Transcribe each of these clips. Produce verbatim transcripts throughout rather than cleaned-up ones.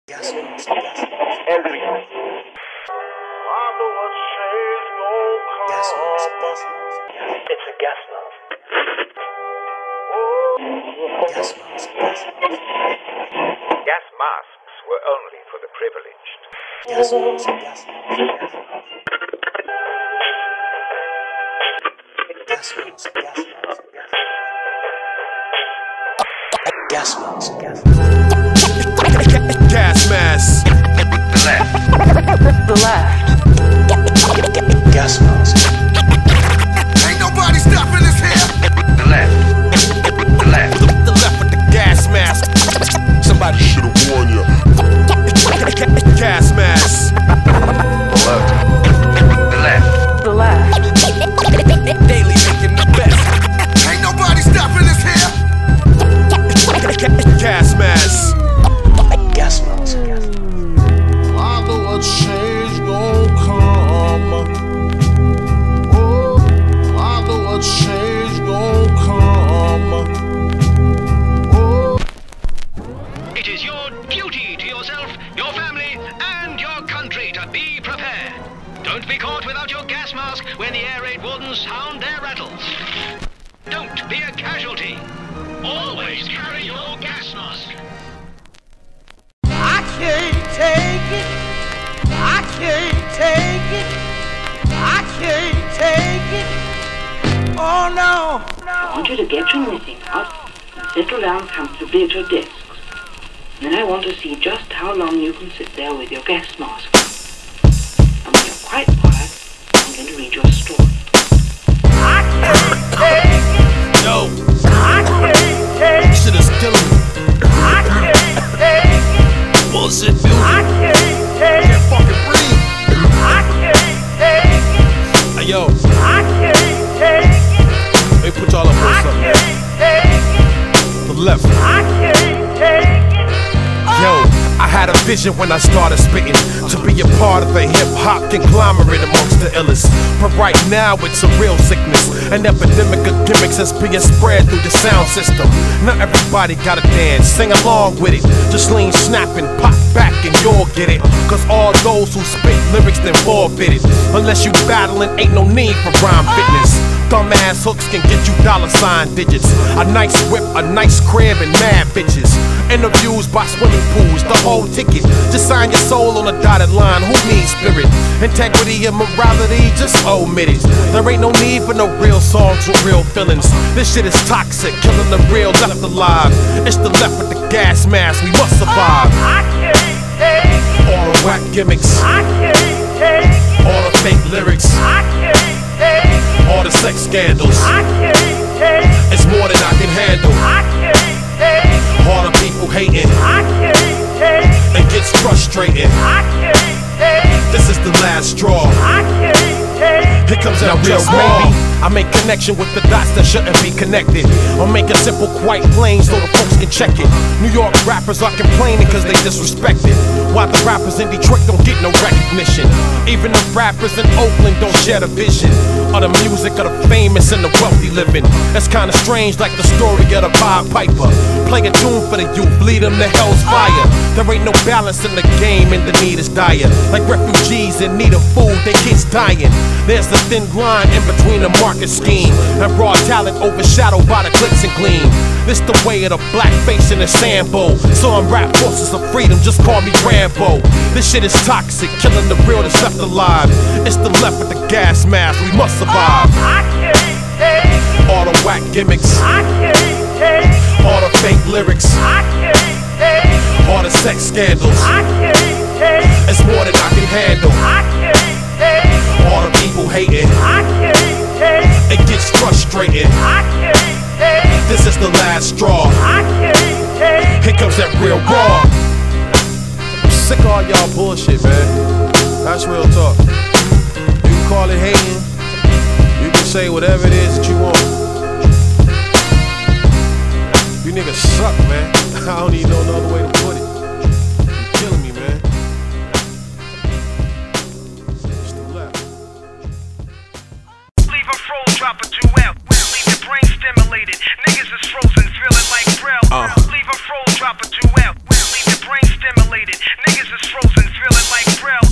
Gas mask, gas mask. Henry. Gas mask, gas mask. It's a gas mask. Gas mask, gas mask. Gas masks were only for the privileged. Gas mask, gas mask. Gas mask, gas mask. Gas mask, gas mask. Gas mask. The left. The left. Gas mask. Ain't nobody stopping us here. The left. The left. The left with the gas mask. Somebody should have warned you. Gas mask. The left. The left. The left. Daily making the best. Ain't nobody stopping us here. Gas mask. Gas mask, gas mask. I know a change gon' come. Oh, I know a change gon' come. Oh. It is your duty to yourself, your family, and your country to be prepared. Don't be caught without your gas mask when the air raid wardens sound their rattles. Don't be a casualty. Always carry your gas mask. I can't take it. I can't take it. I can't take it. Oh no. I want you to get your knitting out and settle down comfortably at your desks. Then I want to see just how long you can sit there with your gas mask. And when you're quite quiet, I'm going to read your story. I can't take it. Yo, I can't take it. shit is killing me. I can't take it. Bullshit, dude. I can't take Can't it. fucking breathe. I can't take it. Hey, yo, I can't take it. let me put y'all up I on something. can't take it. The left. I can't take it. Yo, I had a vision when I started spitting to be a part of a hip-hop conglomerate amongst the illest. But right now it's a real sickness, an epidemic of gimmicks that's being spread through the sound system. Not everybody gotta dance, sing along with it. Just lean, snap, and pop back and you'll get it. Cause all those who spit lyrics then forfeit it. Unless you battling, ain't no need for rhyme fitness. Dumbass hooks can get you dollar sign digits. A nice whip, a nice crib, and mad bitches. Interviews by swimming pools, the whole ticket. Just sign your soul on a dotted line, who needs spirit? Integrity and morality, just omit it. There ain't no need for no real songs with real feelings. This shit is toxic, killing the real left alive. It's the left with the gas mask, we must survive. I can't take it. All the whack gimmicks, I can't take it. all the fake lyrics, I can't take it. all the sex scandals. I can't take it. It's more than I can handle. I can't take it. All the people hating, I can't take it. it gets frustrating. I can't take it. This is the last straw. I can't take it. Here comes that real maybe I make connection with the dots that shouldn't be connected. Or make it simple, quite plain, so the folks can check it. New York rappers are complaining cause they disrespected, while the rappers in Detroit don't get no recognition. Even the rappers in Oakland don't share the vision of the music of the famous and the wealthy living. That's kinda strange, like the story of the Pied Piper. Play a tune for the youth, lead them to hell's fire. There ain't no balance in the game and the need is dire. Like refugees in need of food, they kids dying. There's a thin line in between the market scheme and raw talent overshadowed by the glitz and gleam. This the way of the black face in the Sambo. So I'm rap forces of freedom, just call me Rambo. This shit is toxic, killing the real that's left alive. It's the left with the gas mask, we must survive. I can't take it. All the whack gimmicks, I can't take it. all the fake lyrics, I can't take it. all the sex scandals. I can't take it. It's more than I can handle. I can't take it. All the people hating, I can't take it. it gets frustrating. I can't take it. This is the last straw. I can't take it. Here comes that real raw. I'm sick of all y'all bullshit, man. That's real talk. You can call it hating. You can say whatever it is that you want. You niggas suck, man. I don't even know another way to put it. You're killing me, man. It's the left. Leave a froze, drop a two L. Leave your brain stimulated. Niggas is frozen, feeling like Braille. Uh. Leave a froze, drop a two L. Leave your brain stimulated.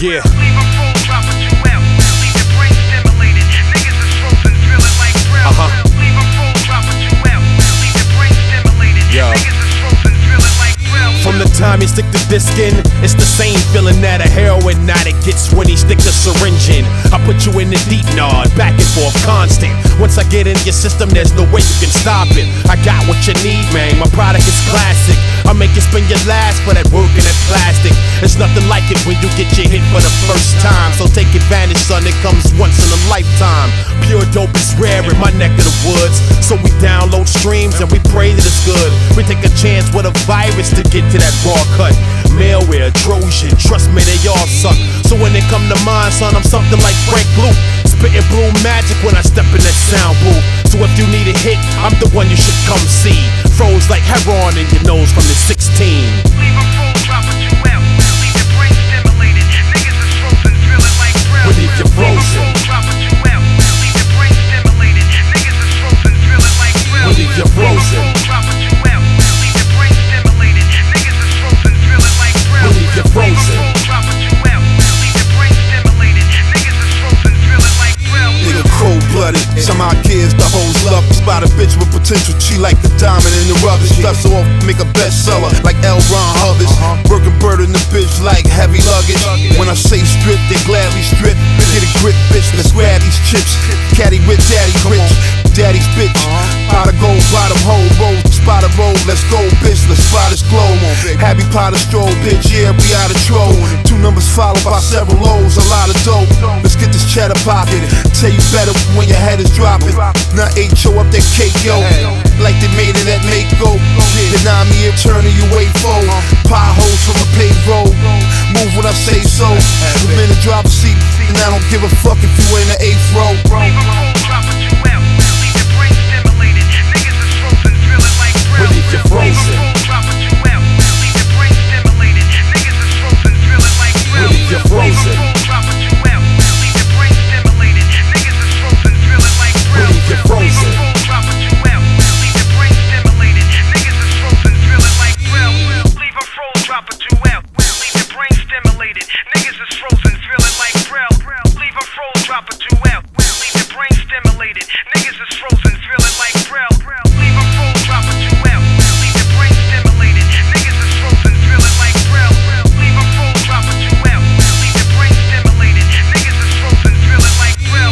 Yeah. Leave a full drop of two L. Leave your brain stimulated. Niggas is frozen, feeling like Brill. Uh-huh. Leave a full drop of two L. Leave your brain stimulated. Yo. Niggas is frozen, feeling like Brill. From the time he stick the disc in, it's the same feeling that a heroin addict gets when he stick the syringe in. I put you in the deep nod, back and forth, constant. Once I get in your system, there's no way you can stop it. I got what you need, man. My product is classic. I make you spend your last for that work in that plastic. It's nothing like it when you get your hit for the first time. So take advantage, son. It comes once in a lifetime. Pure dope is rare in my neck of the woods. So we download streams and we pray that it's good. We take a chance with a virus to get to that raw cut. Malware, Trojan, trust me, they all suck. So when they come to mind, son, I'm something like Frank Luke. Spitting blue magic when I step in that sound booth. So if you need a hit, I'm the one you should come see. Froze like heroin in your nose from the sixteen. Leave a full drop of two L. Leave your brain stimulated. Niggas is frozen, feeling like Brill. We leave you frozen. Leave a full drop of two L. Leave your brain stimulated. Niggas is frozen, feeling like Brill. We leave you frozen. Leave a full drop of two L. Leave your brain stimulated. Niggas is frozen, feeling like Brill. We leave you frozen. Leave a full drop of two L. Leave your brain stimulated. Niggas is frozen, feeling like Brill. Nigga cold-blooded, somehow gives the hoes love. Spot a bitch with potential, she like the diamond in the rubbish. Dust her off, make a bestseller like L. Ron Hubbard. Working bird in the bitch like heavy luggage. When I say strip, they gladly strip. Get a grip, bitch, let's grab these chips. Caddy with daddy rich, daddy's bitch. Pot of gold, bottom hole, roll, spot a roll. Let's go, bitch, let's fly this globe. Happy Potter stroll, bitch, yeah, we out of troll. Two numbers followed by several O's, a lot of dope. Let's get this cheddar pocket. Tell you better when your head is dropping. Now H O up that cake, yo. Like they made it at Mako. Deny me a turn you wait for. Potholes from a paved road. Move when I say so. The minute drop a seat, and I don't give a fuck if you in the eighth row. Leave a full drop of two L. Leave your brain stimulated. Niggas is frozen, feeling like Brill. We leave you frozen. Leave a full drop of two L. Leave your brain stimulated. Niggas is frozen, feeling like Brill. We leave you frozen. Leave a full drop of two L. Leave your brain stimulated. Niggas is frozen, feeling like Brill. We leave you frozen. Leave a full drop of two L. Leave your brain stimulated. Niggas is frozen, feeling like Brill. Leave a full drop of two L. Leave your brain stimulated. Niggas is frozen, feeling like Brill. Leave a full drop of two L. Leave your brain stimulated. Niggas is frozen, feeling like Brill. Leave a full drop of two L. Leave your brain stimulated. Niggas is frozen, feeling like Brill. Leave a full drop of two L. Leave your brain stimulated. Niggas is frozen, feeling like Brill.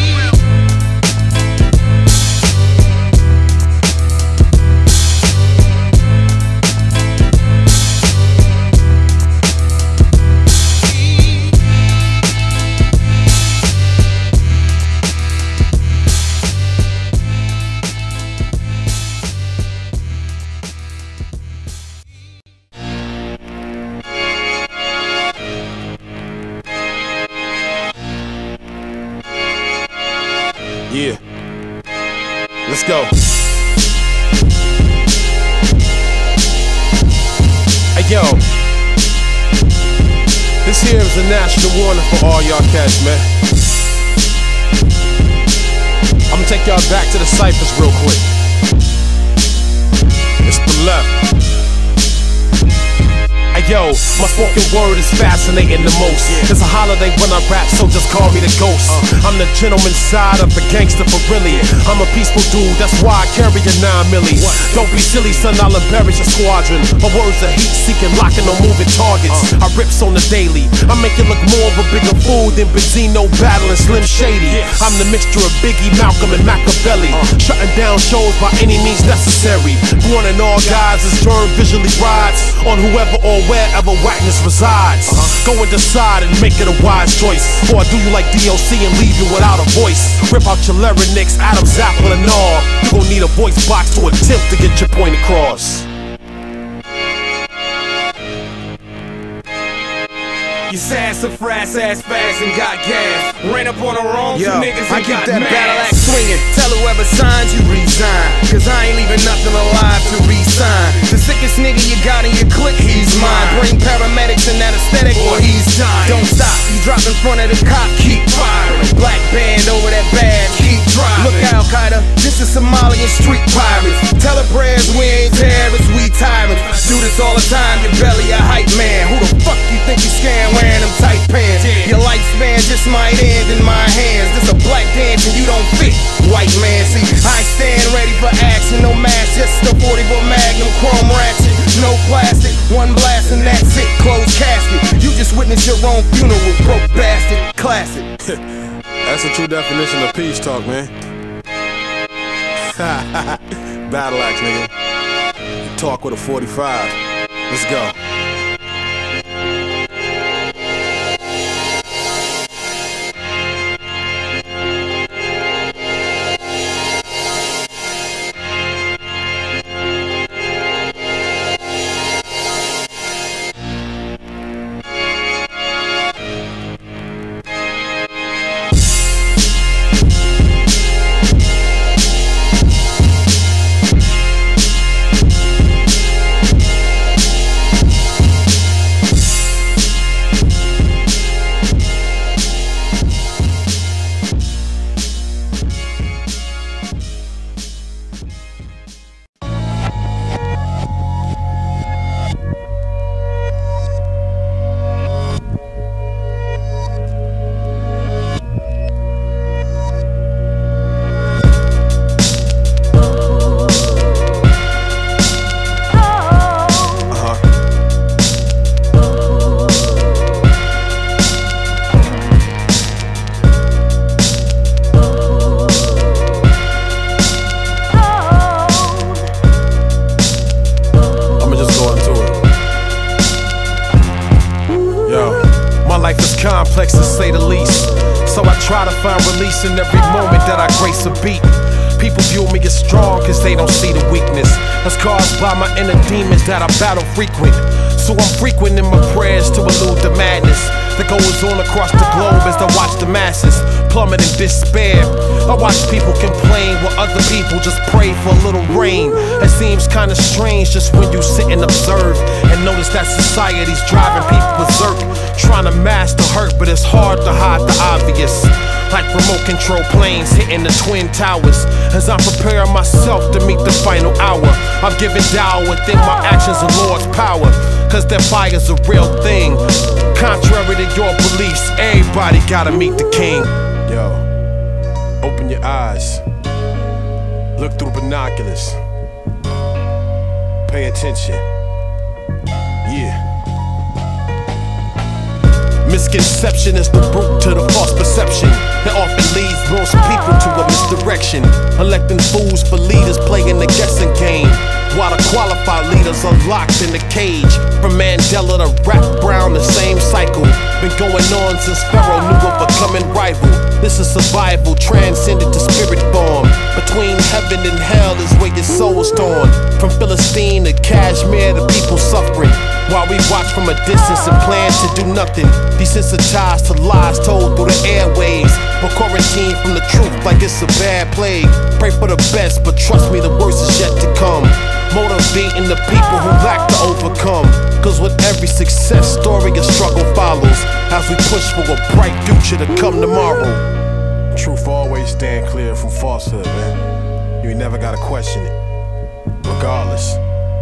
Yeah. Let's go. Hey, yo. This here is a national warning for all y'all cats, man. I'm gonna take y'all back to the ciphers real quick. It's the left. Hey yo, my spoken word is fascinating the most. It's a holiday when I rap, so just call me the ghost. I'm the gentleman side of the gangster for really. I'm a peaceful dude, that's why I carry a nine milli. Don't be silly, son, I'll embarrass your squadron. My words are heat-seeking, locking on moving targets. I rips on the daily. I make it look more of a bigger fool than Benzino battling Slim Shady. I'm the mixture of Biggie, Malcolm, and Machiavelli. Shutting down shows by any means necessary. One and all guys is turned visually rides on whoever or wherever whackness resides. Uh-huh. Go and decide and make it a wise choice, or I do you like D L C and leave you without a voice. Rip out your larynx, Adam Zappa and all. You gon' need a voice box to attempt to get your point across. You sassafras ass fast and got gas. Ran up on the wrong Yo, niggas I and keep got that mad. battle axe swinging. Tell whoever signs you resign, cause I ain't leaving nothing alive to resign. The sickest nigga you got in your clique, he's mine. Bring paramedics and anesthetic or he's dying. Don't stop, you drop in front of the cop, keep firing. Black band over that bad, keep driving. Look Al Qaeda, this is Somalian street pirates. Tell the prayers we ain't terrorists, we tyrants. Do this all the time, your belly a hype man. Who the fuck you think you scam wearing them tight pants? You like this might end in my hands. This a black dance and you don't fit, white man. See, I ain't stand ready for action, no mask, just a forty-four Magnum chrome ratchet, no plastic, one blast and that's it, closed casket. You just witnessed your own funeral, broke bastard, classic. That's the true definition of peace talk, man. Battle axe, nigga. You talk with a forty-five. Let's go. Complex to say the least, so I try to find release in every moment that I grace a beat. People view me as strong cause they don't see the weakness that's caused by my inner demons that I battle frequent. So I'm frequent in my prayers to elude the madness that goes on across the globe as I watch the masses plummet in despair. I watch people complain while other people just pray for a little rain. It seems kinda strange just when you sit and observe and notice that society's driving people berserk, trying to mask the hurt, but it's hard to hide the obvious. Like remote control planes hitting the Twin Towers. As I'm preparing myself to meet the final hour, I'm giving down within my actions the Lord's power, cause that fire's a real thing. Contrary to your beliefs, everybody gotta meet the king. Yo, open your eyes, look through binoculars, pay attention. Yeah. Misconception is the root to the false perception that often leads most people to a misdirection. Electing fools for leaders playing the guessing game, while the qualified leaders are locked in the cage. From Mandela to Rap Brown, the same cycle been going on since Pharaoh knew of a coming rival. This is survival, transcended to spirit form. Between heaven and hell is where your soul is torn. From Philistine to Kashmir, the people suffering, while we watch from a distance and plan to do nothing. Desensitized to lies told through the airwaves, but quarantined from the truth like it's a bad plague. Pray for the best, but trust me, the worst is yet to come. Motivating the people who lack to overcome, cause with every success story a struggle follows, as we push for a bright future to come tomorrow. Truth always stand clear from falsehood, man. You ain't never gotta question it, regardless.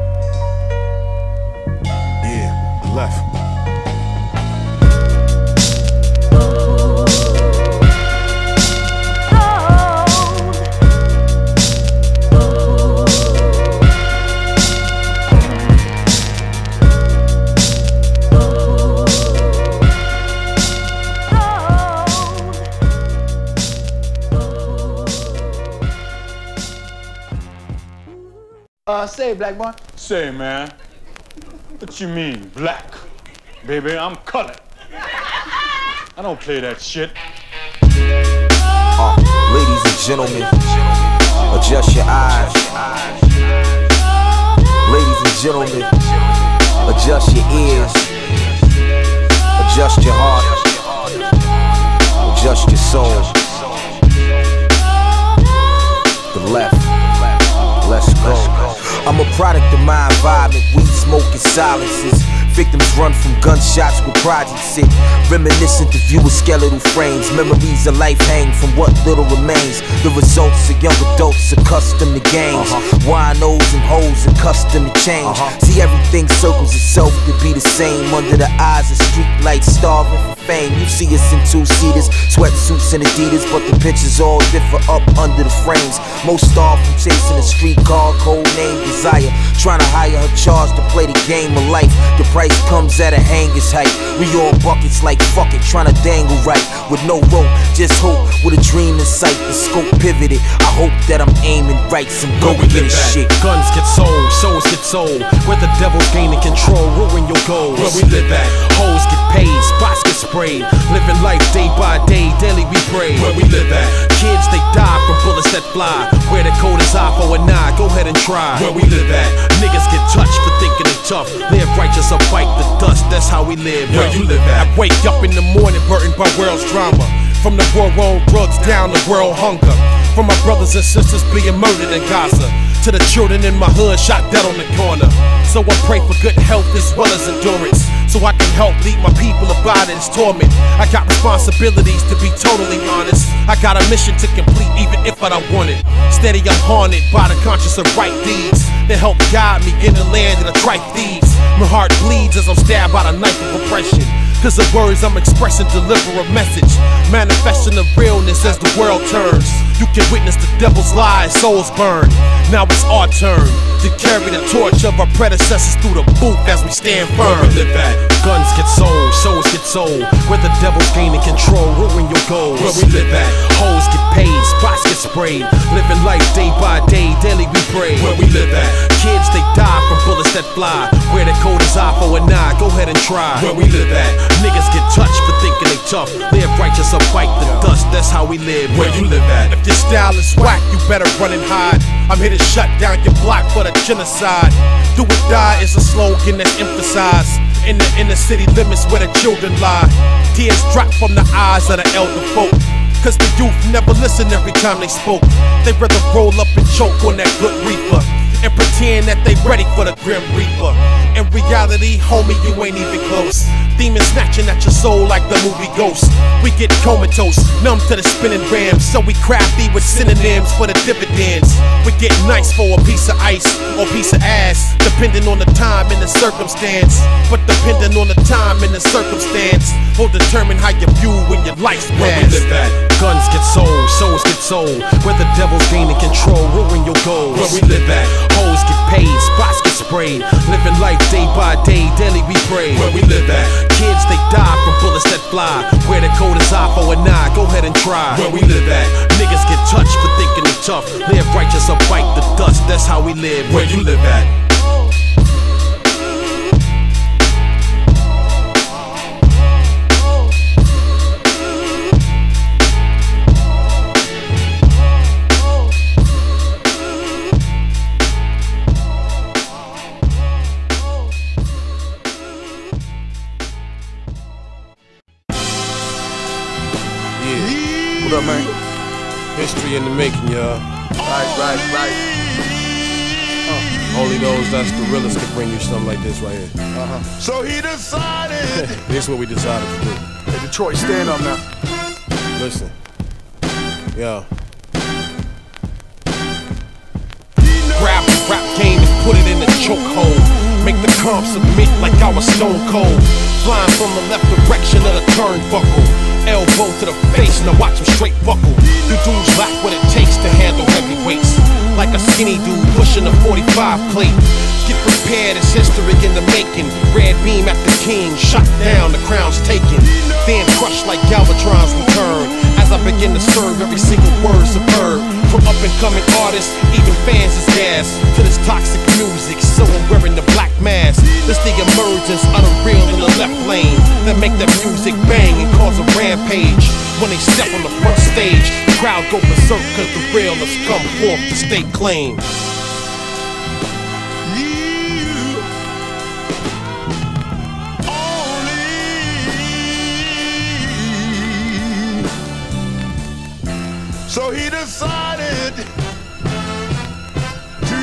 Yeah, left. Uh, say, black boy. Say, man, what you mean, black? Baby, I'm colored. I don't play that shit. Uh, ladies and gentlemen, adjust your eyes. Ladies and gentlemen, adjust your ears. Adjust your heart. Adjust your soul. The left. Let's go. I'm a product of my environment. Weed smoking silences. Victims run from gunshots with projects sit. Reminiscent to view of skeletal frames. Memories of life hang from what little remains. The results of young adults accustomed to games. Uh-huh. Winos and hoes accustomed to change. Uh-huh. See, everything circles itself to be the same under the eyes of street lights. starving for fame. You see us in two-seaters, sweatsuits and Adidas, but the pictures all differ up under the frames. Most starve from chasing a streetcar, code name Desire, trying to hire her charge to play the game of life. The price comes at a hanger's height. We all buckets like fuck it, trying to dangle right with no rope, just hope with a dream in sight. The scope pivoted. I hope that I'm aiming right. Some go get it shit. Guns get sold, souls get sold. Where the devil's gaining control, ruin your goals. Where we live at, hoes get paid, spots get sprayed. Living life day by day, daily we pray. Where we live at, kids they die from bullets that fly. Where the code is I for an eye, go ahead and try. Where we live at, niggas get touched for thinking they tough. Live righteous or bite the dust, that's how we live. Where you live at, I wake up in the morning burdened by world's drama. From the war on drugs down to world hunger. From my brothers and sisters being murdered in Gaza, to the children in my hood shot dead on the corner. So I pray for good health as well as endurance, so I can help lead my people about its torment. I got responsibilities to be totally honest. I got a mission to complete even if I don't want it. Steady I'm haunted by the conscience of right deeds that help guide me in the land of the trite thieves. My heart bleeds as I'm stabbed by the knife of oppression, cause the words I'm expressing deliver a message, manifesting the realness as the world turns. You can witness the devil's lies, souls burn. Now it's our turn to carry the torch of our predecessors through the booth as we stand firm. Where we live at, guns get sold, souls get sold. Where the devil's gaining control, ruin your goals. Where we live at, hoes get paid, spots get sprayed. Living life day by day, daily we pray. Where we live at, kids they die from bullets that fly. Where the code is I for an eye, go ahead and try. Where we live at, niggas get touched for thinking they tough. Live righteous or bite the dust, that's how we live. Where you live at, if your style is whack, you better run and hide. I'm here to shut down your block for the genocide. Do or die is a slogan that's emphasized in the inner city limits where the children lie. Tears drop from the eyes of the elder folk, cause the youth never listen every time they spoke. They rather roll up and choke on that good reaper and pretend that they ready for the grim reaper. In reality, homie, you ain't even close. Demons snatching at your soul like the movie Ghost. We get comatose, numb to the spinning rams, so we crafty with synonyms for the dividends. We get nice for a piece of ice or piece of ass, depending on the time and the circumstance. But depending on the time and the circumstance will determine how you view when your life's past. Where we live at, guns get sold, souls get sold. Where the devil's gaining control, ruin your goals. Where we live at, hoes get paid, spots get sprayed. Living life day by day, daily we pray. Where we live at, kids they die from bullets that fly. Where the code is I for an eye, go ahead and try. Where we live at, niggas get touched for thinking they tough. Live righteous or bite the dust, that's how we live. Where you live at. What up, man? History in the making, y'all. Right, right, right. Uh, only those that's the realest can bring you something like this right here. Uh-huh. So he decided. This is what we decided to do. Hey, Detroit, stand up now. Listen. Yo. Grab the rap game and put it in the chokehold. Make the comp submit like I was stone cold. Flying from the left direction of the turnbuckle. Elbow to the face, now watch him straight buckle. You dudes lack what it takes to handle heavyweights. Like a skinny dude pushing a forty-five plate. Get prepared, it's history in the making. Red beam at the king, shot down, the crown's taken. Then crushed like Galvatron's return. As I begin to serve every single word superb. From up and coming artists, even fans is gas. To this toxic music, so I'm wearing the black mask. This the emergence of the real in the left lane. That make that music bang and cause a rampage. When they step on the front stage, the crowd go berserk cause the realists come forth to stake claim. So he decided to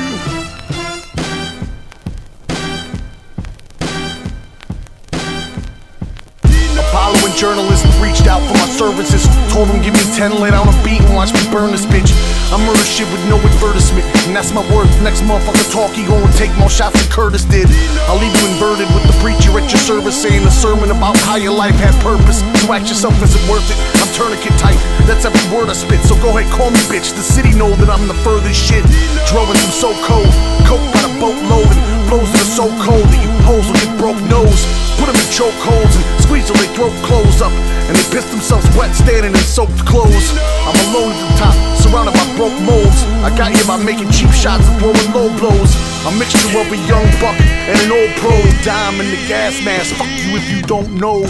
Apollo One journalist reached out for my services, told him give me ten, lay down a beat and watch me burn this bitch. I murder shit with no advertisement, and that's my word. Next motherfucker talk, he gon' take more shots than Curtis did. I'll leave you inverted with the preacher at your service saying a sermon about how your life had purpose. So ask yourself, is it worth it? I'm tourniquet tight, that's every word I spit. So go ahead, call me bitch. The city know that I'm the furthest shit. Drawing some so cold, coke by the boatload, and flows that are so cold that you hoes will get broke nose. Put them in choke holds and squeeze till they throat close up, and they piss themselves wet standing in soaked clothes. I'm alone at the top, surrounded by broke molds. I got here by making cheap shots and throwing low blows. A mixture of a young buck and an old pro. Dime in the gas mask, fuck you if you don't know.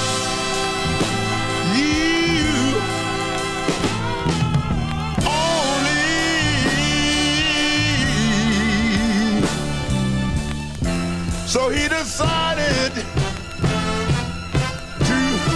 So he decided to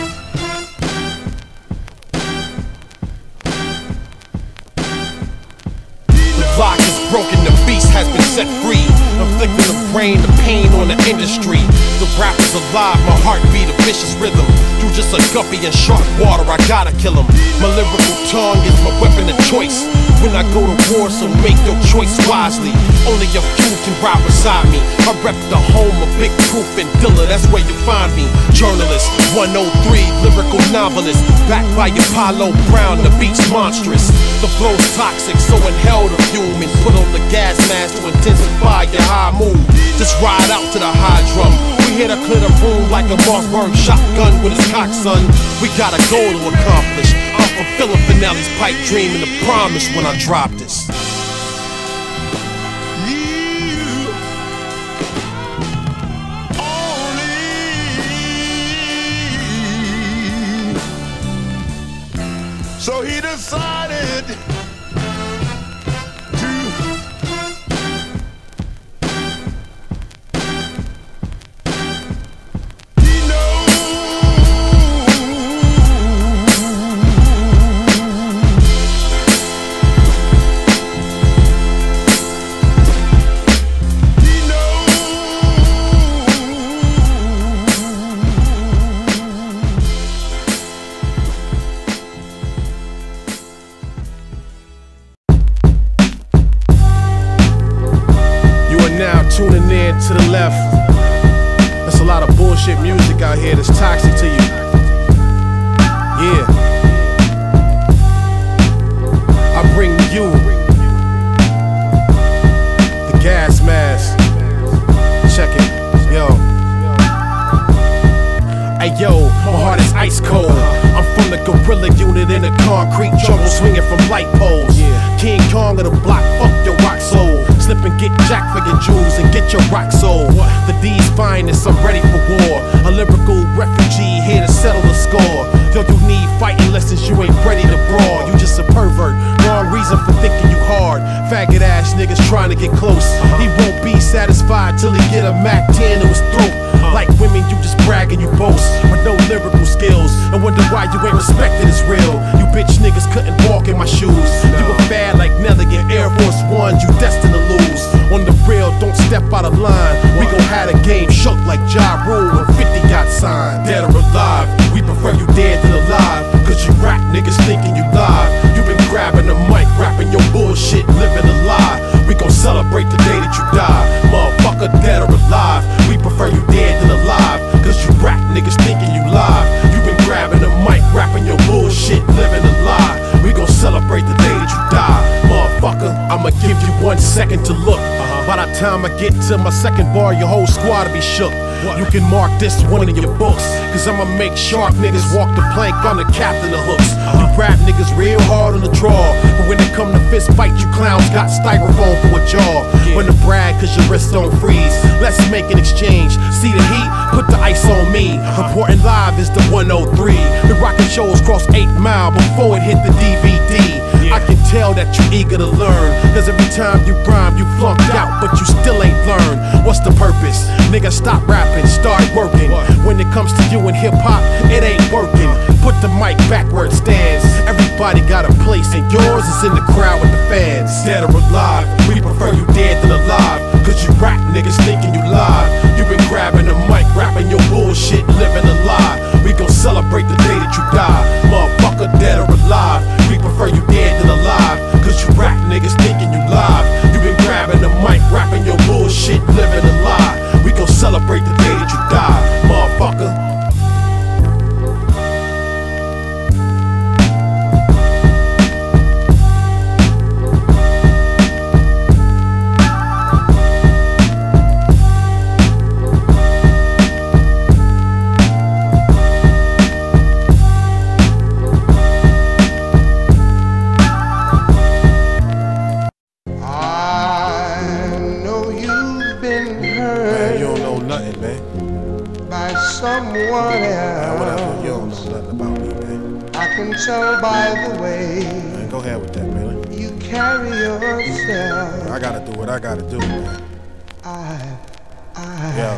The lock is broken, the beast has been set free, inflicting the brain, the pain on the industry. The rapper's alive, my heartbeat, a vicious rhythm. Through just a guppy and sharp water, I gotta kill him. My lyrical tongue is my weapon of choice when I go to war, so make your choice wisely. Only a few can ride beside me. I rep the home of Big Proof and Dilla, that's where you find me. Journalist, one oh three, lyrical novelist, backed by Apollo Brown, the beat's monstrous. The flow's toxic, so inhale the fume and put on the gas mask to intensify your high mood. Just ride out to the high drum. We here to clear the room like a Mossberg shotgun with his cock, son. We got a goal to accomplish. I'm fulfilling Finale's pipe dream and the promise when I drop this. So he decided to he knows he knows Now tuning in to the left. There's a lot of bullshit music out here that's toxic to you. Yeah. I bring you the gas mask. Check it, yo. Hey yo, my heart is ice cold. I'm from the gorilla unit in the concrete jungle, swinging from light poles. King Kong of the block, fuck your rock soul. Slip and get jacked for your jewels and get your rock soul. The D's finest, I'm ready for war. A lyrical refugee here to settle the score. Yo, you need fighting lessons, you ain't ready to brawl. You just a pervert, wrong reason for thinking you hard. Faggot ass niggas trying to get close. He won't be satisfied till he get a Mac ten to his throat. Like women, you just brag and you boast with no lyrical skills, and wonder why you ain't respected as real. You bitch niggas couldn't walk in my shoes. You a fad like Nelly in Air Force One, you destined to lose. On the real, don't step out of line. We gon' have the game shook like Ja Rule when fifty got signed. Dead or alive, we prefer you dead than alive. Cause you rap niggas thinking you live. You been grabbing the mic, rapping your bullshit, living a lie. We gon' celebrate the day that you die. Motherfucker, dead or alive, we prefer you dead than alive. Cause you rap niggas thinking you live. You been grabbing the mic, rapping your bullshit, living a lie. We gon' celebrate the day that you die. Motherfucker, I'ma give you one second to look. By the time I get to my second bar, your whole squad will be shook. You can mark this one in your books, cause I'ma make sharp niggas walk the plank, I'm the captain of hooks. You rap niggas real hard on the draw, but when it come to fist fight, you clowns got styrofoam for a jaw. When to brag cause your wrists don't freeze, let's make an exchange. See the heat? Put the ice on me. Reporting live is the one oh three. The rockin' shows cross eight mile before it hit the D V D. I can tell that you eager to learn, cause every time you rhyme, you flunked out, but you still ain't learned. What's the purpose? Nigga, stop rapping, start working. When it comes to you and hip-hop, it ain't working. Put the mic back where it stands. Everybody got a place, and yours is in the crowd with the fans. Dead or alive, we prefer you dead than alive. Cause you rap niggas thinking you live. You been grabbing the mic, rapping your bullshit, living a lie. We gon' celebrate can tell by the way Man, go ahead with that, man. you carry yourself. I gotta do what I gotta do, man. I, I. Yo.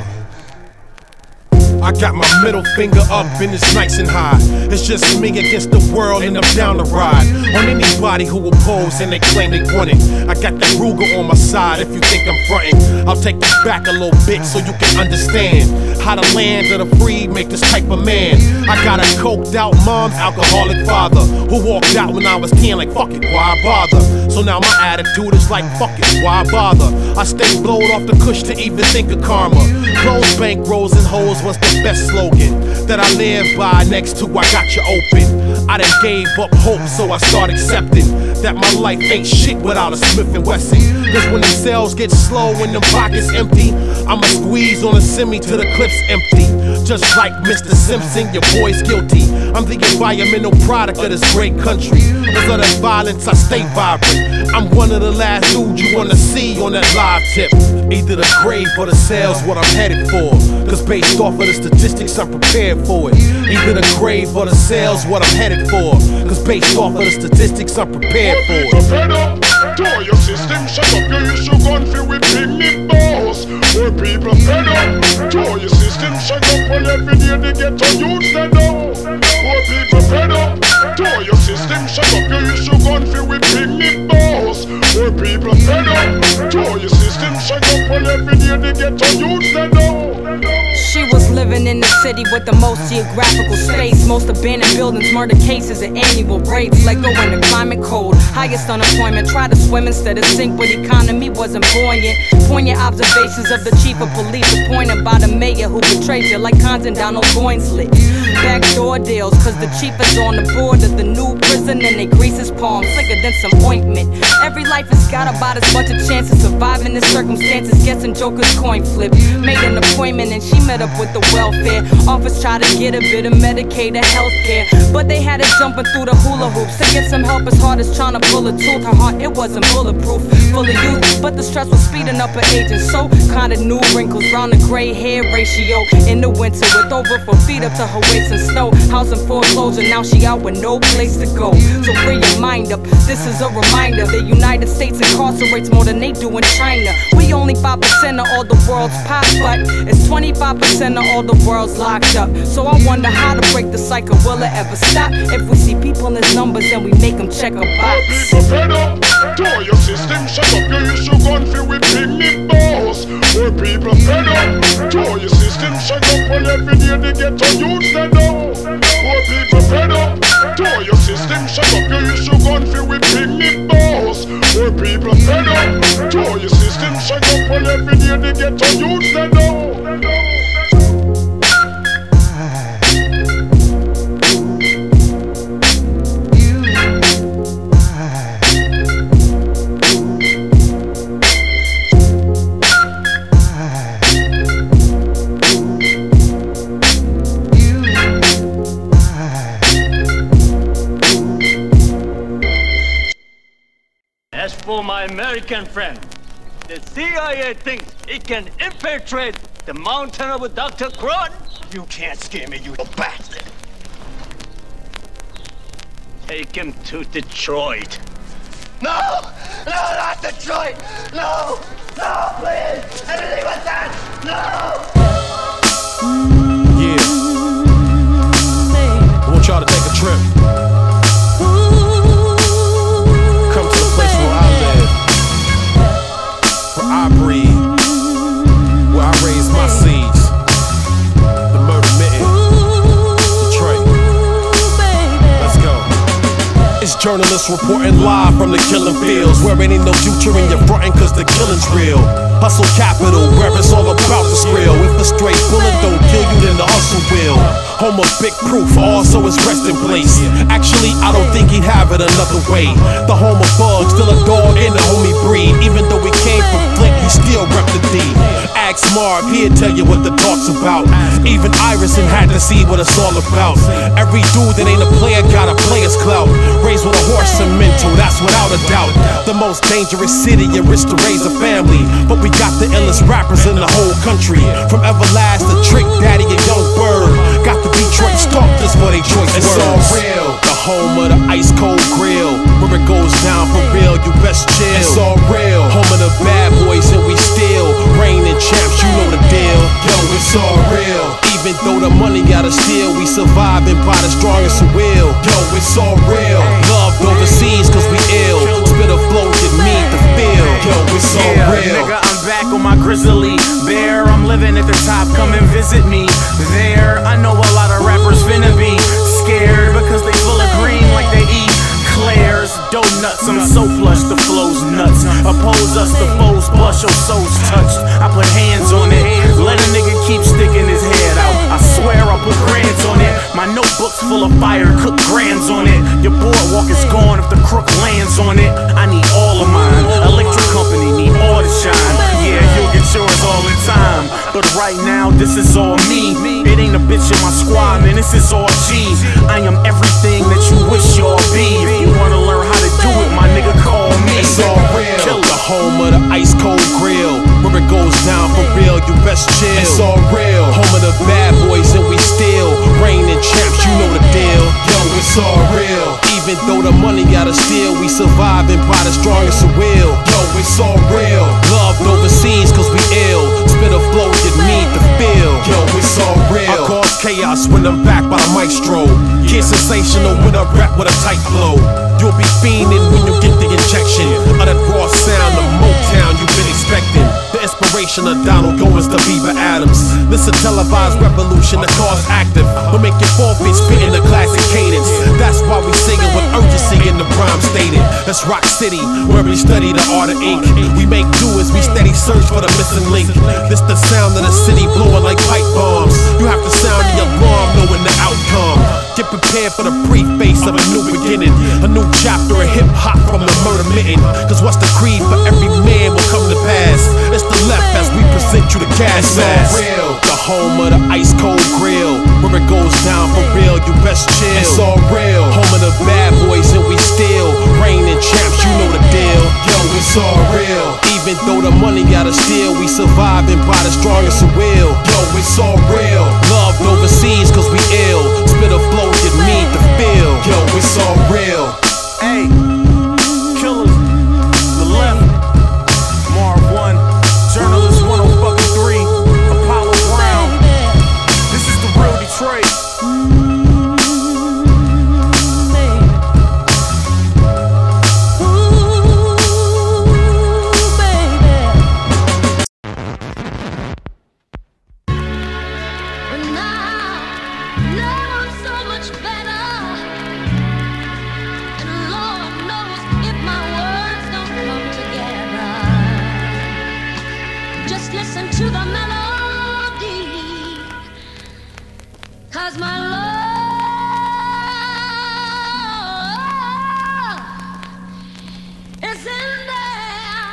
I got my middle finger up and it's nice and high. It's just me against the world and I'm down to ride on anybody who oppose and they claim they want it. I got that Ruger on my side if you think I'm frontin'. I'll take you back a little bit so you can understand how the land of the free make this type of man. I got a coked out mom's alcoholic father who walked out when I was ten like fuck it, why bother? So now my attitude is like fuck it, why bother? I stay blowed off the kush to even think of karma. Close bankrolls and hoes was the best slogan that I live by. Next to I got you open. I done gave up hope, so I start accepting that my life ain't shit without a Smith and Wesson. Cause when the sales get slow and the pockets empty, I'ma squeeze on a semi till the clip's empty. Just like Mister Simpson, your boy's guilty. I'm the environmental product of this great country. Cause of that violence, I stay vibrant. I'm one of the last dudes you wanna see on that live tip. Either the grave or the sales, what I'm headed for. Cause based off of the statistics, I'm prepared for it. Either the grave or the sales, what I'm headed for. Cause based off of the statistics, I'm prepared for it. Fed up, to your system, shut up your issue, gun for we picnic balls. Poor people fed up, to your system, shut up, and every day they get to youth stand up. Poor people fed up, to your system, shut up your issue, gun for we picnic balls. Poor people fed up, to your system, shut up, and every day they get to youth stand up. She was living in the city with the most geographical space, most abandoned buildings, murder cases, and annual rapes. Let go when the climate cold, highest unemployment. Try to swim instead of sink, but economy wasn't buoyant. Poignant observations of the chief of police, appointed by the mayor who betrayed you like Cons and Donald Goinsley. Backdoor deals, cause the chief is on the board of the new prison and they grease his palms slicker than some ointment. Every life has got about as much a chance of surviving the circumstances. Guessing Joker's coin flip. Made an appointment and she met up with the welfare office, tried to get a bit of Medicaid or healthcare, but they had her jumping through the hula hoops to get some help as hard as trying to pull a tooth. Her heart, it wasn't bulletproof, full of youth, but the stress was speeding up her age, and so kinda new wrinkles round the gray hair ratio. In the winter with over four feet up to her waist in snow, house in foreclosure, now she out with no place to go. So free your mind up, this is a reminder, the United States incarcerates more than they do in China. We only five percent of all the world's pop, but it's twenty-five percent of all the world's locked up. So I wonder how to break the cycle, will it ever stop? If we see people as numbers and we make them check a box. People fed up, to your system, shut up your issue, gun for we picnic balls. Poor people fed up, to your system, shut up, and every day they get to youth stand up. Poor people fed up, to your system, shut up your issue, gun for we picnic balls. Poor people fed up, to your system, shut up, and every day they get to youth stand up. As for my American friend, the C I A thinks it can infiltrate the mountain of Doctor Crud. You can't scare me, you little bastard. Take him to Detroit. No! No, not Detroit! No! No, please! Anything but that! No! Yeah. I want y'all to take a trip. Come to the place where I live, where I breathe, where I raise my seeds. The Murder Mitten, Detroit. Let's go. It's journalists reporting live from the killing fields, where ain't no future in your frontin' cause the killing's real. Hustle capital, where it's all about the skrill. If a straight bullet don't kill you, then the hustle will. Home of big proof, also his resting place. Actually, I don't think he'd have it another way. The home of bugs, still a dog in the homie breed. Even though he came from Flint, he still rep the D. Ask Marv, he'll tell you what the talk's about. Even Iverson had to see what it's all about. Every dude that ain't a player got a player's clout. Raised with a horse and mental, that's without a doubt. The most dangerous city and risk to raise a family. But we got the illest rappers in the whole country. From Everlast to Trick Daddy and Young Bird. Got the Detroit Stalkers for they choice words. It's all real. The home best chill. It's all real. Home of the bad boys and we still reigning champs, you know the deal. Yo, it's all real. Even though the money gotta steal, we surviving by the strongest of will. Yo, it's all real. Loved overseas cause we ill. Spit a flow that need to feel. Yo, it's all yeah, real. Nigga, I'm back on my grizzly bear. I'm living at the top, come and visit me there. I know a lot of rappers finna be scared because they full of green like they eat Claire's donuts. I'm so plush, the flow's nuts. Oppose us, the foes blush, your soul's touched. I put hands on it, let a nigga keep sticking his head out. I swear I put grands on it. My notebook's full of fire, cook grands on it. Your boardwalk is gone if the crook lands on it. I need all of mine. Electric company need all to shine. Yeah, you'll get yours all in time. But right now, this is all me. It ain't a bitch in my squad, man, this is all G. I am everything that you wish y'all be. If you wanna learn how to do it, my nigga, call me. It's all real. Kill the home of the ice cold grill. Where it goes down for real, you best chill. It's all real. Home of the bad boys and we still reigning champs, you know the deal. Yo, it's all real. Even though the money gotta steal, we surviving by the strongest of will. Yo, it's all real. Loved overseas cause we ill. Spit a flow that need to feel. Yo, it's all real. I cause chaos when I'm back by the maestro. Get sensational when I rap with a tight flow. You'll be fiending when you get the injection of that raw sound of Motown you've been expecting. The inspiration of Donald Goins to Beaver Adams. This a televised revolution, the cause active. We'll make your forfeit spitting the classic cadence. That's why we singing with urgency in the rhyme stated. That's Rock City, where we study the art of ink. We make do as we steady search for the missing link. This the sound of the city blowing like pipe bombs. You have to sound the alarm knowing the outcome. Get prepared for the preface of a new beginning. A new chapter of hip-hop from the murder mitten. Cause what's the creed for every man will come to pass. It's the left as we present you the gas mask. Real. The home of the ice cold grill. Where it goes down for real, you best chill. It's all real. Home of the bad boys and we still reigning champs, you know the deal. Yo, it's all real. Even though the money gotta steal, we surviving by the strongest of will. Yo, it's all real. Loved overseas cause we ill. Spit a flow that need to feel. Yo, it's all real. Hey, killers, the left, Marv one, journalist one oh fucking three, Apollo Brown. This is the real Detroit. Cause my love is in there.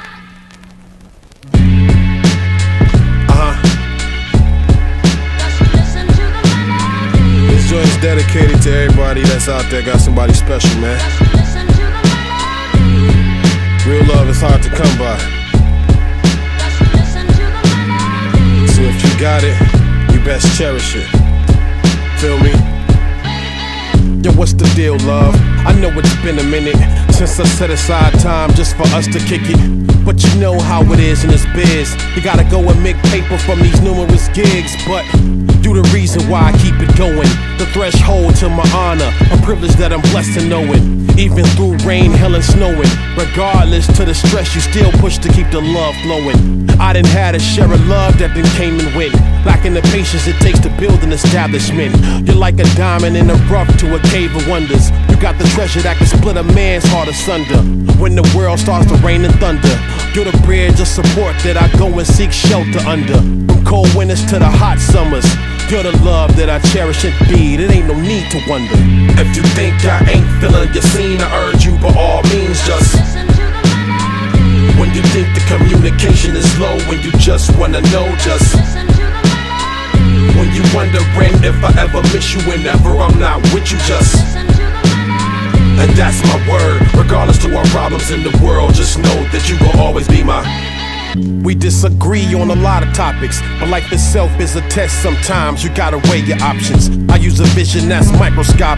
Uh-huh. Just listen to the melody. This joint's dedicated to everybody that's out there, got somebody special, man. Just listen to the melody. Real love is hard to come by. Just listen to the melody. So if you got it, you best cherish it. Feel me? Yo, what's the deal, love? I know it's been a minute since I set aside time just for us to kick it. But you know how it is in this biz. You gotta go and make paper from these numerous gigs. But you the reason why I keep it going. The threshold to my honor, a privilege that I'm blessed to know it. Even through rain, hell and snowing, regardless to the stress, you still push to keep the love flowing. I done had a share of love that then came and went, lacking the patience it takes to build an establishment. You're like a diamond in the rough to a cave of wonders. You got the treasure that can split a man's heart asunder. When the world starts to rain and thunder, you're the bridge of support that I go and seek shelter under. From cold winters to the hot summers, you're the love that I cherish and feed. It ain't no need to wonder. If you think I ain't feeling your scene, I urge you by all means just Listen to the melody. when you think the communication is low, when you just wanna know, just Listen to the melody. when you wondering if I ever miss you whenever I'm not with you, just Listen to the melody. and that's my word. Regardless to our problems in the world, just know that you will always be my. We disagree on a lot of topics, but life itself is a test. Sometimes you gotta weigh your options. I use a vision that's microscopic.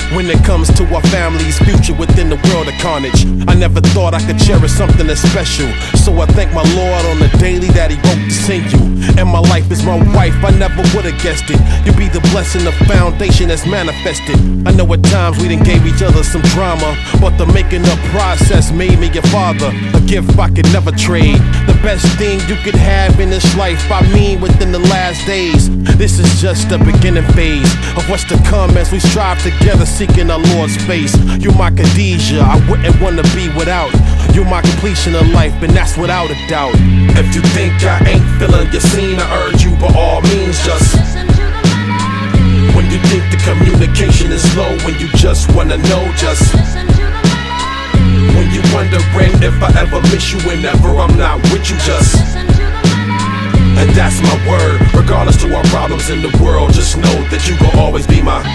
When it comes to our family's future within the world of carnage, I never thought I could cherish something that's special. So I thank my Lord on the daily that he wrote to sing you. And my life is my wife, I never would've guessed it. You be the blessing, the foundation that's manifested. I know at times we done gave each other some drama, but the making up process made me your father. A gift I could never trade. The best thing you could have in this life, I mean within the last days. This is just the beginning phase of what's to come as we strive together, seeking our Lord's face. You're my Khadijah, I wouldn't wanna be without. You're my completion of life, and that's without a doubt. If you think I ain't feeling your scene, I urge you by all means just when you think the communication is low, when you just wanna know, just when you wondering if I ever miss you whenever I'm not with you, just and that's my word. Regardless to our problems in the world, just know that you gon' always be my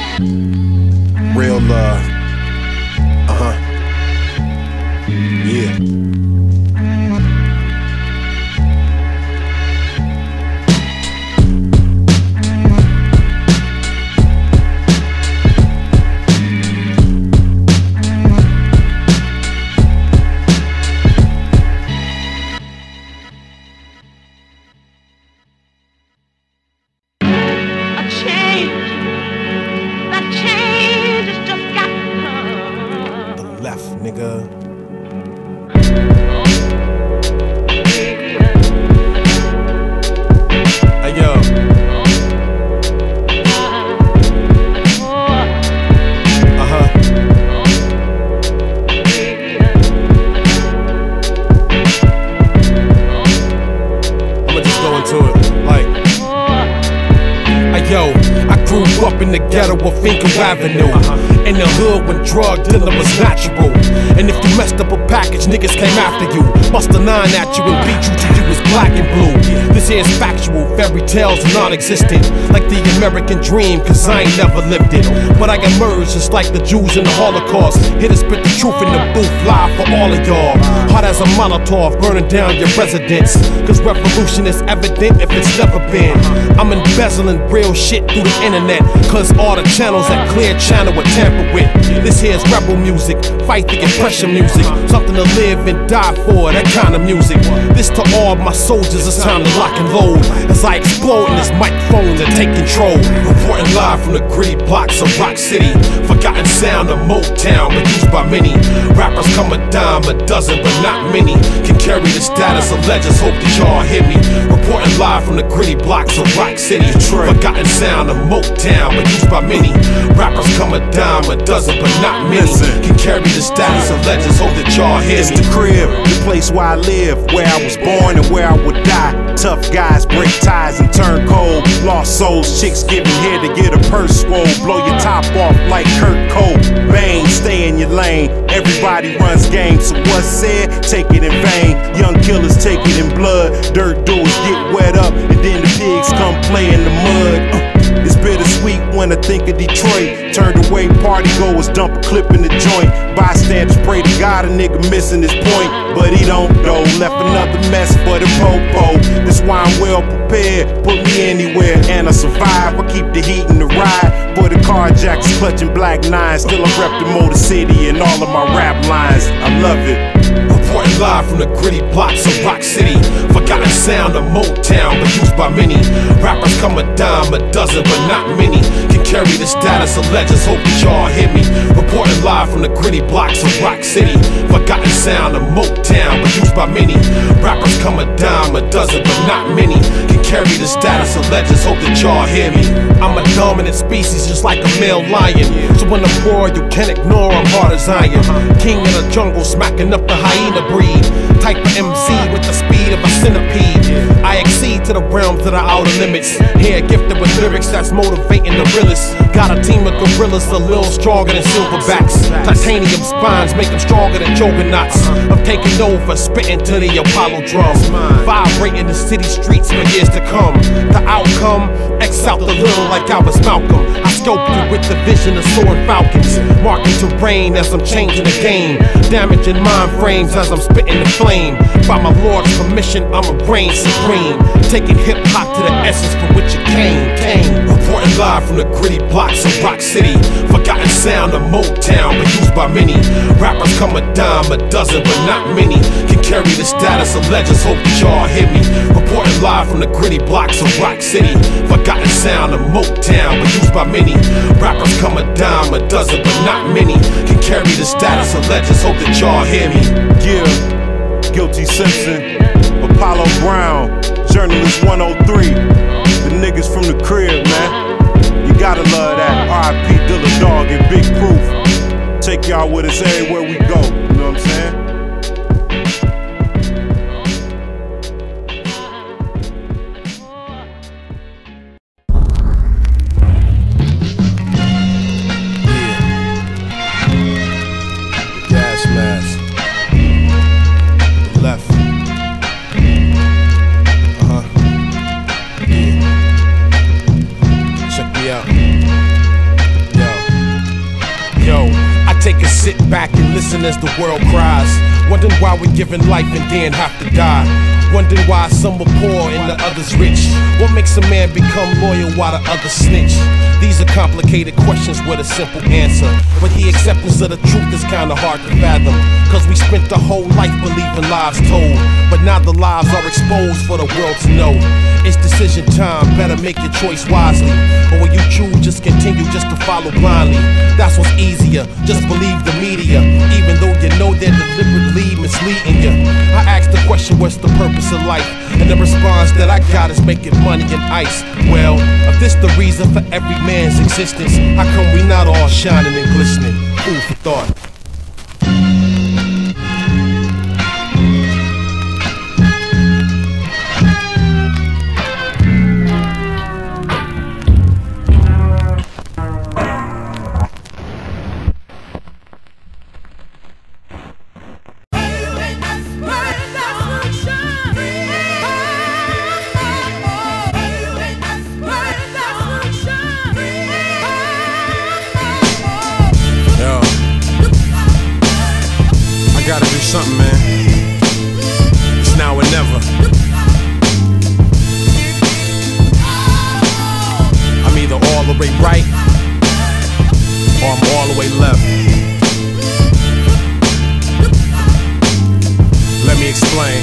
real love. Uh-huh. Yeah. Avenue. In the hood when drug dealing was natural. And if you messed up a package, niggas came after you. Bust a nine at you and beat you till you was black and blue. This here's factual, fairy tales non-existent. Like the American dream, cause I ain't never lived it. But I emerged just like the Jews in the Holocaust. Here to spit the truth in the booth live for all of y'all. Hot as a Molotov, burning down your residence. Cause revolution is evident if it's never been. I'm embezzling real shit through the internet. Cause all the channels that Clear Channel were tampered with. This here's rebel music, fight the oppression music. Something to live and die for, that kind of music. This to all my soldiers, it's time to lock and load. As I explode in this microphone to take control. Reporting live from the gritty blocks of Rock City. Forgotten sound of Motown, but used by many. Rappers come a dime, a dozen, but not many. Can carry the status of legends, hope that y'all hear me. Reporting live from the gritty blocks of Rock City. Forgotten sound of Motown, but used by many. Rappers come a dime, a dozen, but not many. Can carry the status of legends, hope that y'all hear it's me. It's the crib, the place where I live, where I was born and where I would die. Tough guys break ties and turn cold. Lost souls, chicks giving here to get a purse swole. Blow your top off like Kurt Cole. Bang, stay in your lane. Everybody runs game, so what's said, take it in vain. Young killers take it in blood. Dirt dudes get wet up, and then the pigs come play in the mud. Uh. It's bittersweet when I think of Detroit. Turned away party goers, dump a clip in the joint. Bystanders pray to God a nigga missing his point, but he don't though. Left another mess for the popo. That's why I'm well prepared. Put me anywhere and I survive. I keep the heat in the ride. For the carjackers clutching black nines. Still I rep the Motor City and all of my rap lines. I love it. Reporting live from the gritty blocks of Rock City. Forgotten sound of Motown, but used by many. Rappers come a dime, a dozen, but not many. Can carry the status of legends, hope that y'all hear me. Reporting live from the gritty blocks of Rock City. Forgotten sound of Motown, but used by many. Rappers come a dime, a dozen, but not many. Can carry the status of legends, hope that y'all hear me. I'm a dominant species, just like a male lion. So when I'm roar, you can't ignore, I'm hard as iron. King in the jungle, smacking up the hyena breed. Type of M C with the speed of a centipede. I exceed to the realms of the outer limits. Here gifted with lyrics that's motivating the realest. Got a team of gorillas a little stronger than silverbacks. Titanium spines make them stronger than juggernauts. I'm taking over, spitting to the Apollo drum. Vibrating the city streets for years to come. The outcome, X out the little like I was Malcolm. I scoped you with the vision of soaring falcons. Marking terrain as I'm changing the game. Damaging mind frames as I'm spitting the flame. By my Lord's permission, I'm a reign supreme. Taking hip hop to the essence for which it came, came. Reporting live from the gritty blocks of Rock City. Forgotten sound of Motown, but used by many. Rappers come a dime, a dozen, but not many can carry the status of legends. Hope that y'all hear me. Reporting live from the gritty blocks of Rock City. Forgotten sound of Motown, but used by many. Rappers come a dime, a dozen, but not many can carry the status of legends. Hope that y'all hear me. Yeah, Guilty Simpson, Apollo Brown, Journalist one oh three, the niggas from the crib, man. You gotta love that. R I P Dilla Dog and Big Proof. Take y'all with us everywhere we go. You know what I'm saying? Sit back and listen as the world cries, wondering why we're giving life and then have to die. Wondering why some are poor and the others rich. What makes a man become loyal while the others snitch? These are complicated questions with a simple answer, but the acceptance of the truth is kinda hard to fathom. Cause we spent the whole life believing lies told, but now the lies are exposed for the world to know. It's decision time, better make your choice wisely. Or will you choose just continue just to follow blindly? That's what's easier, just believe the media, even though you know they're deliberately misleading you. I asked the question, what's the purpose of life? And the response that I got is making money and ice. Well, if this the reason for every man's existence, how come we not all shining and glistening? Food for thought. Gotta do something, man. It's now or never. I'm either all the way right or I'm all the way left. Let me explain.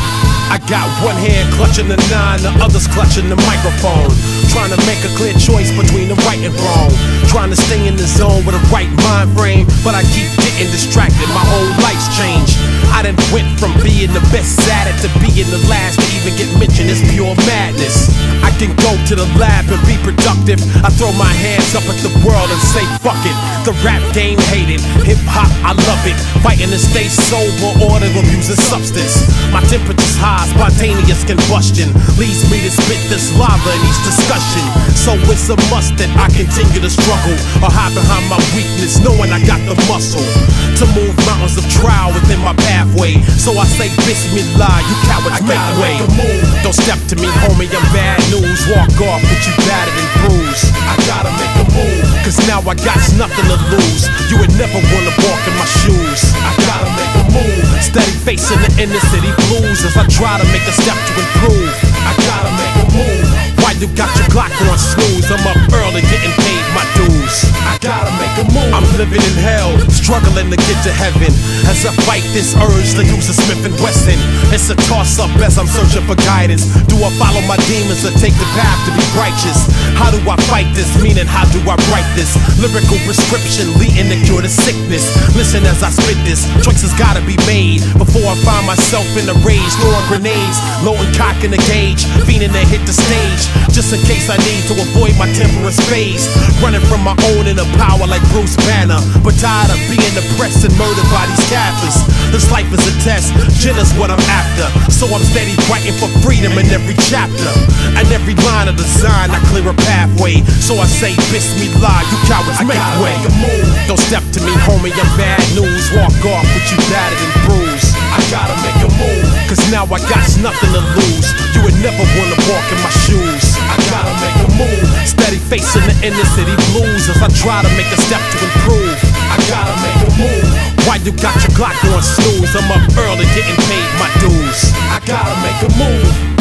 I got one hand clutching the nine, the other's clutching the microphone. Trying to make a clear choice between the right and wrong. Trying to stay in the zone with a right mind frame, but I keep getting distracted, my whole life's changed. I done went from being the best at it to being the last to even get mentioned. It's pure madness. I can go to the lab and be productive. I throw my hands up at the world and say fuck it. The rap game hate it, hip hop I love it. Fighting to stay sober or to abuse a substance. My temperature's high, spontaneous combustion leads me to spit this lava in each discussion. So it's a must that I continue to struggle or hide behind my weakness, knowing I got the muscle to move mountains of trial within my pathway. So I say Bismillah, you cowards make way. Don't step to me, homie, I'm bad news. Walk off with you battered and bruised. I gotta make a move, cause now I got nothing to lose. You would never wanna walk in my shoes. I gotta make a move, steady facing the inner city blues as I try to make a step to improve. I gotta make a move. Why you got your Glock on snooze? I'm up early getting paid my dues. I gotta make a move. I'm living in hell, struggling to get to heaven as I fight this urge to use a Smith and Wesson. It's a toss-up as I'm searching for guidance. Do I follow my demons or take the path to be righteous? How do I fight this? Meaning, how do I write this? Lyrical prescription leading to cure the sickness. Listen as I spit this, choices gotta be made before I find myself in a rage, throwing grenades, loading cock in the gauge, fiending to hit the stage, just in case I need to avoid my temperance phase. Running from my own inner power like Bruce Banner, but tired of being oppressed and murdered by these cappers. This life is a test, jitters what I'm after, so I'm steady writing for freedom in every chapter. And every line of design I clear a pathway, so I say Bismillah, you cowards make way. Don't step to me, homie, I'm bad news. Walk off with you battered and bruised. I gotta make a move, cause now I got nothing to lose. You would never wanna walk in my shoes. I gotta make a move, steady facing the inner city blues as I try to make a step to improve. I gotta make a move. Why you got your Glock on snooze? I'm up early getting paid my dues. I gotta make a move.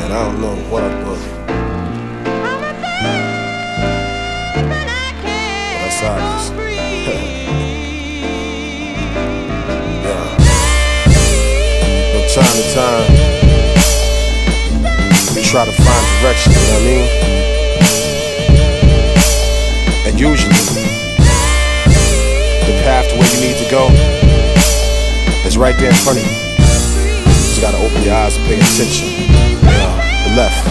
Man, I don't know what I put. But that's obvious. Yeah. From time to time, we try to find direction, you know what I mean? And usually, the path to where you need to go is right there in front of you. You just gotta open your eyes and pay attention. Yeah, the left.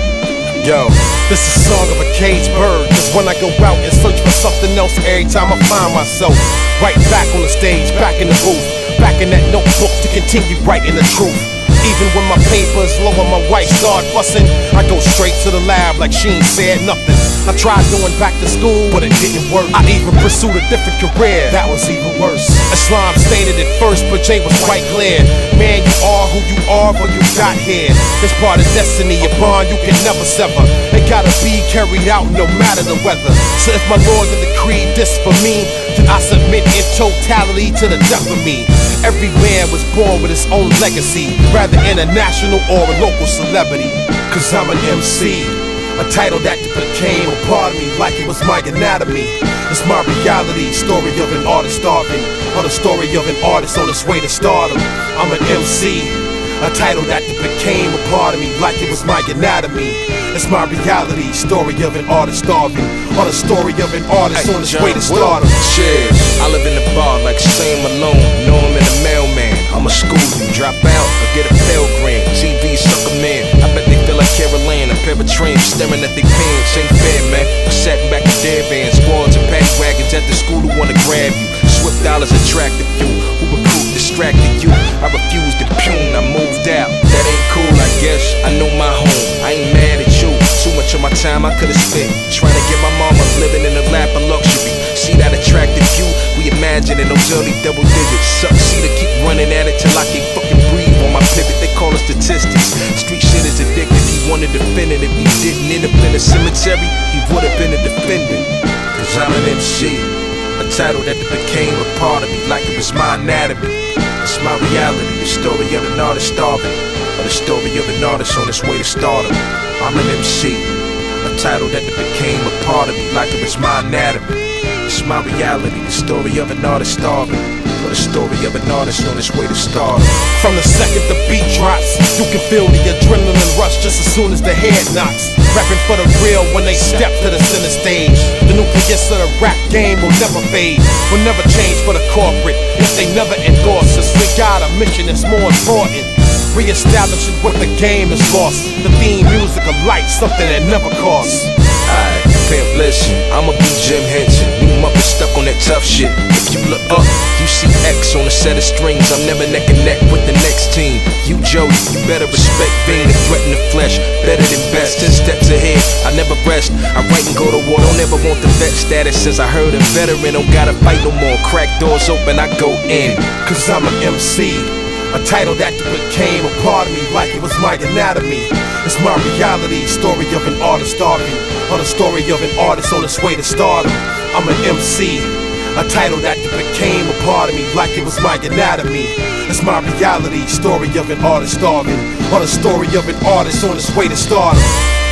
Yo, this is a song of a caged bird. Cause when I go out and search for something else, every time I find myself right back on the stage, back in the booth, back in that notebook to continue writing the truth. Even when my paper is low and my wife start fussing, I go straight to the lab like she ain't said nothing. I tried going back to school, but it didn't work. I even pursued a different career, that was even worse. Islam stated it first, but Jay was quite clear. Man, you are who you are when you got here. This part of destiny, a bond you can never sever. It gotta be carried out no matter the weather. So if my Lord decreed this for me, then I submit in totality to the death of me. Every man was born with his own legacy, rather international or a local celebrity. Cause I'm an M C, a title that became a part of me like it was my anatomy. It's my reality, story of an artist starving, or the story of an artist on his way to stardom. I'm an M C, a title that became a part of me like it was my anatomy. It's my reality, story of an artist starving, or the story of an artist hey, on his John, way to stardom. Shit, I live in the bar like Sam Malone, know I'm in the mailman. I'm a school you, drop out or get a Pell Grant. T V sucker man, I bet they feel like Caroline. A pair of trains staring at their pants, ain't fair man. I sat back in their van, squads and paddy wagons at the school who wanna grab you. Swift dollars attracted you, who recruit distracted you. I refused to pune, I moved out. That ain't cool, I guess. I know my home, I ain't mad at you. Too much of my time I could've spent trying to get my mama living in a lap of luxury. See that attractive view? We imagine in those early double digits. Succeed to keep running at it till I can't fucking breathe on my pivot. They call us statistics. Street shit is addictive. He wanted to defend it. If he didn't end up in a cemetery, he would've been a defendant. Cause I'm an M C, a title that became a part of me like it was my anatomy. It's my reality, the story of an artist starving, or the story of an artist on his way to stardom. I'm an M C, a title that became a part of me like it was my anatomy. It's my reality, the story of an artist starving, or the story of an artist on his way to stardom. From the second the beat drops, you can feel the adrenaline rush just as soon as the head knocks. Rapping for the real when they step to the center stage. The nucleus of the rap game will never fade, will never change for the corporate if they never endorse us. We got a mission that's more important, re-establishing what the game is lost. The theme music of life, something that never costs. Alright, pimp, listen, I'ma be Jim Henson. You Muppet stuck on that tough shit. If you look up, you see X on a set of strings. I'm never neck and neck with the next team. You Jody, you better respect being a threat in the flesh. Better than best, ten steps ahead, I never rest. I write and go to war, don't ever want the vet status. Since I heard a veteran, don't gotta fight no more. Crack doors open, I go in. Cause I'm an M C, a title that became a part of me like it was my anatomy. It's my reality, story of an artist starving, or the story of an artist on his way to stardom. I'm an M C, a title that became a part of me like it was my anatomy. It's my reality, story of an artist starving, or the story of an artist on his way to stardom.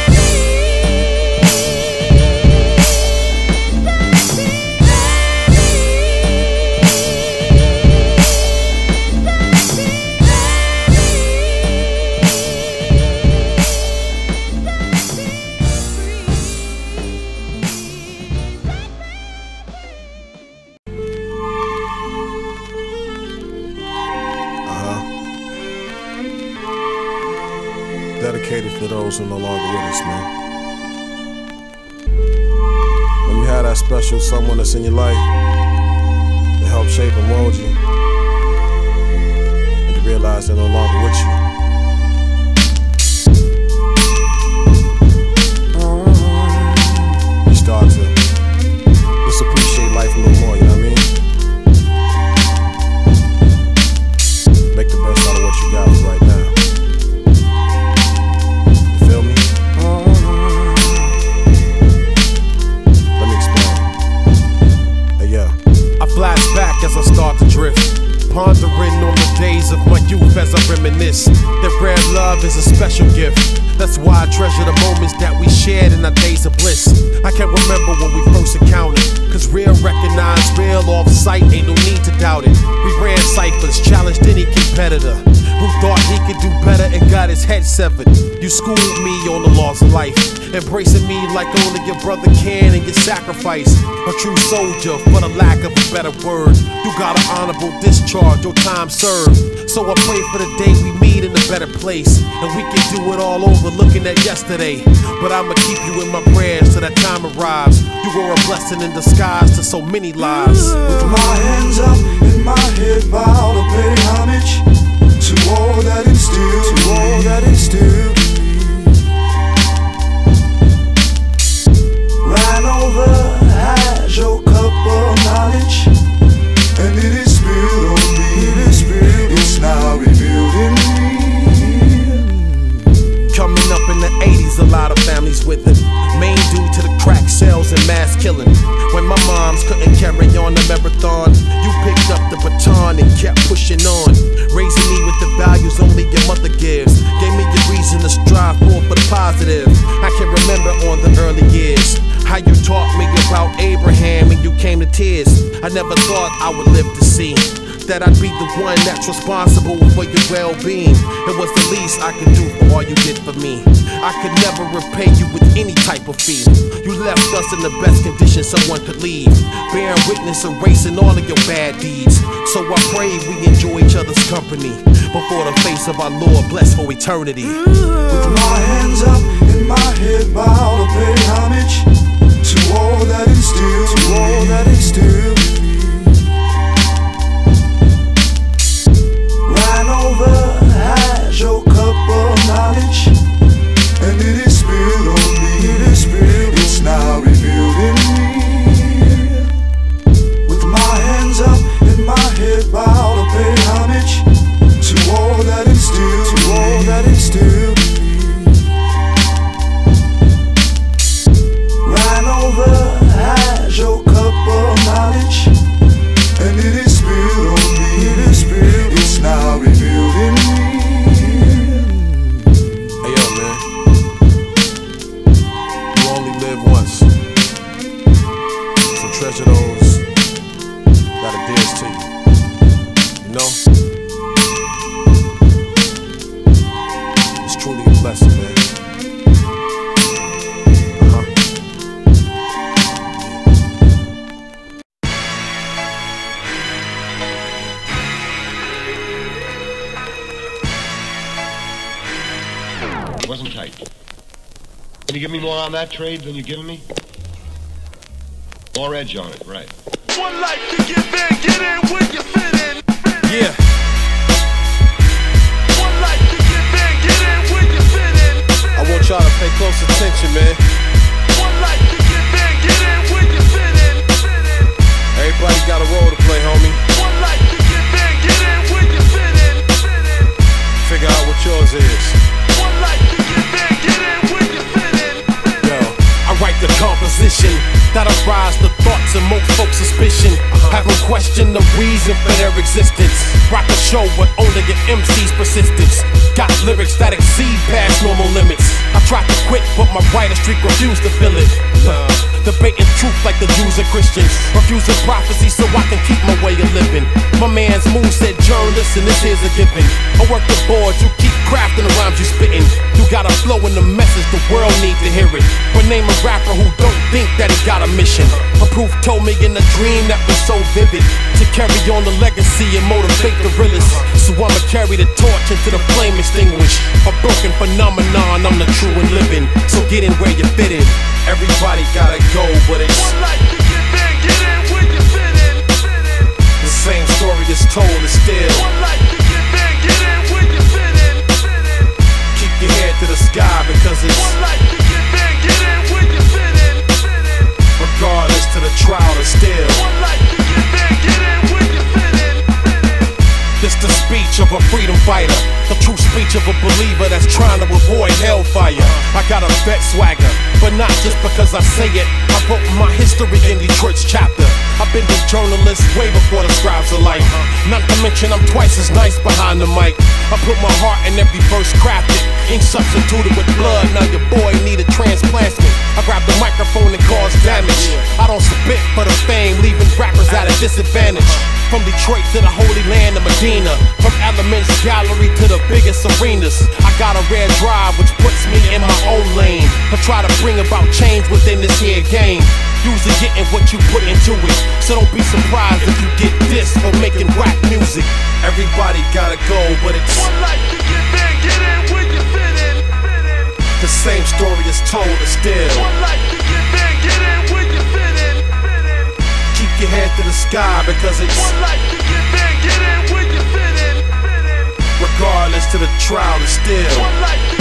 Dedicated for those who are no longer with us, man. When you have that special someone that's in your life that helped shape and mold you, and you realize they're no longer with you, you start to just appreciate life a little more, you know what I mean? Make the best out of what you got right now. Flash back as I start to drift, pondering on the days of my youth as I reminisce that rare love is a special gift. That's why I treasure the moments that we shared in our days of bliss. I can't remember when we first encountered, cause real recognize real off sight, ain't no need to doubt it. We ran ciphers, challenged any competitor who thought he could do better and got his head severed. You schooled me on the laws of life, embracing me like only your brother can and your sacrifice. A true soldier, for the lack of a better word. You got an honorable discharge, your time served. So I pray for the day we meet in a better place, and we can do it all over looking at yesterday. But I'ma keep you in my prayers till that time arrives. You were a blessing in disguise to so many lives. With my hands up and my head bowed, I pay homage to all that instilled, to all that instilled. Ran over, had your cup of knowledge, and it is spilled on me, it is spilled, it's now revealed in me. Coming up in the eighties, a lot of families with it. Main due to the crack sales and mass killing. When my moms couldn't carry on the marathon, you picked up the baton and kept pushing on, raising me with the values only your mother gives. Gave me a reason to strive for for the positive. I can remember on the early years how you taught me about Abraham and you came to tears. I never thought I would live to see that I'd be the one that's responsible for your well-being. It was the least I could do for all you did for me. I could never repay you with any type of fee. You left us in the best condition someone could leave, bearing witness, erasing all of your bad deeds. So I pray we enjoy each other's company before the face of our Lord blessed for eternity. With my hands up and my head bowed, I pay homage to all that instilled, to all that instilled. Ran over, had your cup of knowledge, and it is spilled on me, it is spilled, it's now revealed in me. With my hands up and my head bowed, I pay homage to all that instilled, to all that instilled. Ran over, had your cup of knowledge, and it is spilled on me, it is spilled, it's now revealed in me. Hey yo, man, you only live once, so treasure those that are dearest to you. You know, it's truly a blessing, man. Wasn't tight. Can you give me more on that trade than you're giving me? More edge on it, right. One life to get in, get in when you fit in. Yeah. One life to get in, get in when you fit in. I want y'all to pay close attention, man. One life to get in, get in when you fit in. Everybody got a role to play, homie. One life to get in, get in when you fit in. Figure out what yours is. One life to get in, get in when you fit in. Yo, I write the composition that arise the thoughts and most folks' suspicion. Have them question the reason for their existence. Rock a show with only your M C's persistence. Got lyrics that exceed past normal limits. I tried to quit, but my writer streak refused to fill it. Uh, debating truth like the Jews and Christians, refusing prophecy so I can keep my way of living. My man's move said, journalists, and this here's a given. I work the boards, you keep crafting the rhymes you spitting. You got a flow in the message, the world need to hear it. But name a rapper who don't think that he got a mission. A proof told me in a dream that was so vivid, to carry on the legacy and motivate the realest. So I'ma carry the torch into the flame extinguished. A broken phenomenon, I'm the true and living. So get in where you fit in. Everybody gotta go, but it's One life to get in, get in when you fit in. the same story that's told is still. One life to get in, get in when you fit in. Keep your head to the sky because it's One life to get in, get in when you fit in. regardless to the trial is still. One life to get in, get in when you fit in. This the speech of a freedom fighter, the true speech of a believer that's trying to avoid hellfire. I got a vet swagger, but not just because I say it. I wrote my history in Detroit's chapter. I've been this journalist way before the scribes of life. Not to mention I'm twice as nice behind the mic. I put my heart in every verse crafted, ink substituted with blood. Now your boy need a transplant. I grab the microphone and cause damage. I don't spit for the fame, leaving rappers at a disadvantage. From Detroit to the holy land of Medina, from Elements Gallery to the biggest arenas. I got a rare drive which puts me in my own lane. I try to bring about change within this here game. Usually getting what you put into it, so don't be surprised if you get this for making rap music. Everybody gotta go, but it's one life to get there, get in where you fit in. The same story is told, is still one life to get there, get in where you fit in. Keep your head to the sky because it's one life to get there, get in where you fit in. Regardless to the trial, is still one life to